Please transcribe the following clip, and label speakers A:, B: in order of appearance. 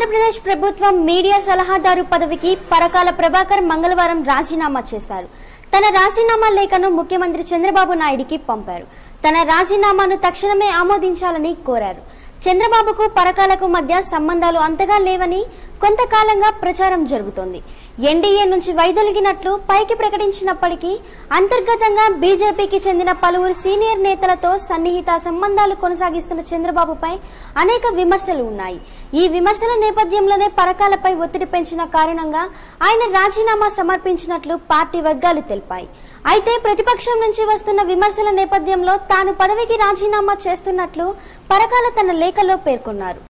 A: ఆంధ్రప్రదేశ్ ప్రభుత్వం మీడియా సలహాదారు పదవికి పరకాల ప్రభాకర్ మంగళవారం రాజీనామా చేశారు. తన రాజీనామా లేఖను ముఖ్యమంత్రి చంద్రబాబు నాయుడికి పంపారు. తన రాజీనామాను తక్షణమే ఆమోదించాలని కోరారు. చంద్రబాబుకు పరకాలకు మధ్య సంబంధాలు అంతగా లేవని కొంతకాలంగా ప్రచారం జరుగుతోంది. ఎన్డీఏ నుంచి వైదొలిగినట్లు పైకి ప్రకటించినప్పటికీ అంతర్గతంగా బీజేపీకి చెందిన పలువురు సీనియర్ నేతలతో సన్నిహిత సంబంధాలు కొనసాగిస్తున్న చంద్రబాబుపై అనేక విమర్శలు ఉన్నాయి. ఈ విమర్శల నేపథ్యంలోనే పరకాలపై ఒత్తిడి పెంచిన కారణంగా ఆయన రాజీనామా సమర్పించినట్లు పార్టీ వర్గాలు తెలిపాయి. అయితే ప్రతిపక్షం నుంచి వస్తున్న విమర్శల నేపథ్యంలో తాను పదవికి రాజీనామా చేస్తున్నట్లు పరకాల తన లేఖలో పేర్కొన్నారు.